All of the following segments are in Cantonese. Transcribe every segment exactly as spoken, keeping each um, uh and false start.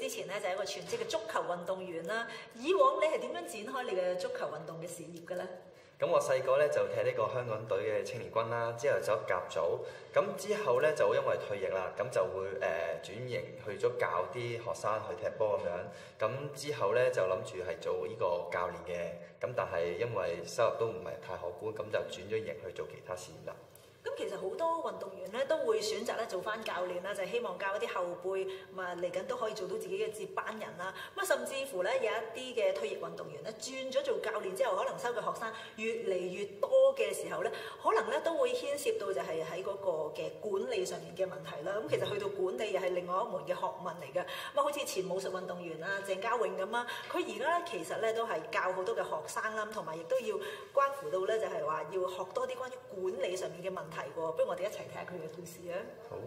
之前咧就係一個全職嘅足球運動員啦。以往你係點樣展開你嘅足球運動嘅事業嘅咧？ 咁我細個咧就踢呢個香港隊嘅青年軍啦，之後走甲組，咁之後咧就因為退役啦，咁就會誒、呃、轉型去咗教啲學生去踢波咁樣，咁之後咧就諗住係做呢個教練嘅，咁但係因為收入都唔係太可觀，咁就轉咗型去做其他事業啦。 咁其實好多運動員咧都會選擇咧做翻教練啦，就係希望教一啲後輩，咁啊嚟緊都可以做到自己嘅接班人啦。咁啊，甚至乎咧有一啲嘅退役運動員咧轉咗做教練之後，可能收嘅學生越嚟越多嘅時候咧，可能咧都會牽涉到就係喺嗰個嘅管理上面嘅問題啦。咁其實去到管理又係另外一門嘅學問嚟嘅。咁啊，好似前武術運動員啊鄭嘉穎咁啊，佢而家咧其實咧都係教好多嘅學生啦，同埋亦都要關乎到咧就係話要學多啲關於管理上面嘅問題。不如我哋一齊睇下佢嘅故事啊！ 好。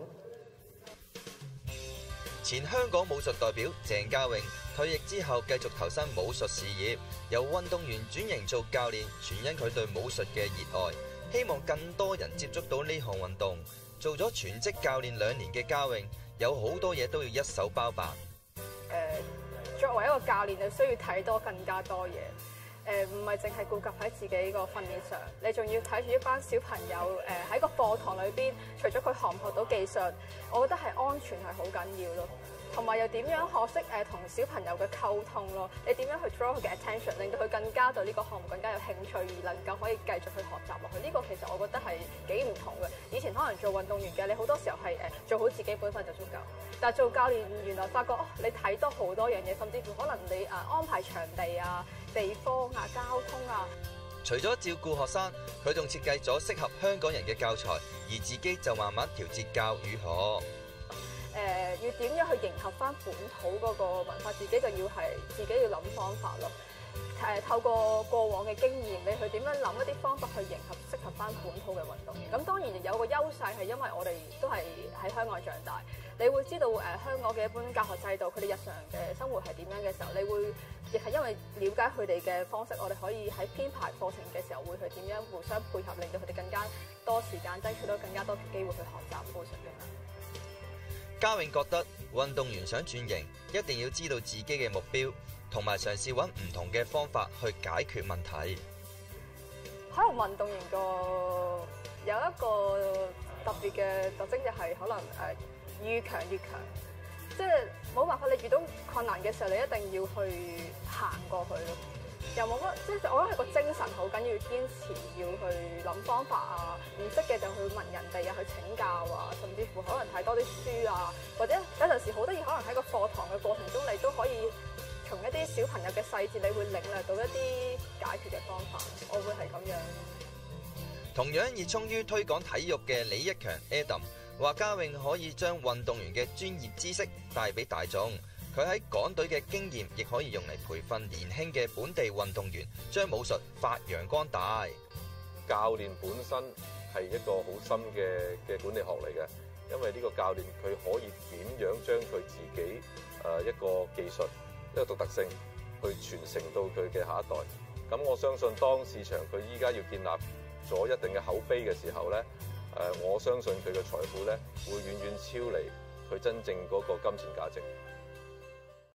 前香港武術代表鄭嘉穎退役之後，繼續投身武術事業，由運動員轉型做教練，全因佢對武術嘅熱愛，希望更多人接觸到呢項運動。做咗全職教練兩年嘅嘉穎，有好多嘢都要一手包辦。 誒，作為一個教練，就需要睇多更加多嘢。誒唔係淨係顧及喺自己個訓練上，你仲要睇住一班小朋友誒喺個課堂裏邊，除咗佢學唔學到技術，我覺得係安全係好緊要咯。同埋又點樣學識誒同小朋友嘅溝通咯？你點樣去 draw 佢嘅 attention， 令到佢更加對呢個項目更加有興趣，而能夠可以繼續去學習落去。呢個其實我覺得係幾唔同嘅。以前可能做運動員嘅，你好多時候係誒做好自己本分就足夠，但係做教練原來發覺哦，你睇多好多樣嘢，甚至乎可能你誒安排場地啊、地方啊、交通啊。 除咗照顧學生，佢仲設計咗適合香港人嘅教材，而自己就慢慢調節教與學。 誒、呃、要點樣去迎合翻本土嗰個文化，自己就要係自己要諗方法咯。誒、呃、透過過往嘅經驗，你去點樣諗一啲方法去迎合適合翻本土嘅運動員。咁當然有個優勢係因為我哋都係喺香港長大，你會知道誒、呃、香港嘅一般教學制度，佢哋日常嘅生活係點樣嘅時候，你會亦係因為了解佢哋嘅方式，我哋可以喺編排課程嘅時候會去點樣互相配合，令到佢哋更加多時間爭取到更加多機會去學習武術嘅。 嘉穎覺得運動員想轉型，一定要知道自己嘅目標，同埋嘗試揾唔同嘅方法去解決問題。 可能運動員個有一個特別嘅特徵就係可能誒越強越強，即係冇辦法，你遇到困難嘅時候，你一定要去行過去咯。又冇乜，即係我覺得係個精神好緊要，堅持要去諗方法啊，唔識嘅就去問人哋啊，去請教啊，甚至乎可能睇多啲書啊，或者有陣時好得意，可能喺個課堂嘅過程中，你都可以從一啲小朋友嘅細節，你會領略到一啲解決嘅方法。我會係咁樣。 同樣熱衷於推廣體育嘅李一強 Adam 話，嘉穎可以將運動員嘅專業知識帶俾大眾。佢喺港隊嘅經驗，亦可以用嚟培訓年輕嘅本地運動員，將武術發揚光大。 教練本身係一個好深嘅嘅管理學嚟嘅，因為呢個教練佢可以點樣將佢自己誒一個技術一個獨特性去傳承到佢嘅下一代。咁我相信當市場佢依家要建立咗一定嘅口碑嘅時候咧，誒我相信佢嘅財富咧會遠遠超離佢真正嗰個金錢價值。